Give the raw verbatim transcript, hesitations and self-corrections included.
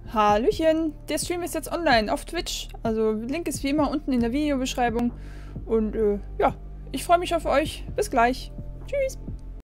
Hallöchen, der Stream ist jetzt online auf Twitch. Also Link ist wie immer unten in der Videobeschreibung. Und äh, ja, ich freue mich auf euch. Bis gleich. Tschüss.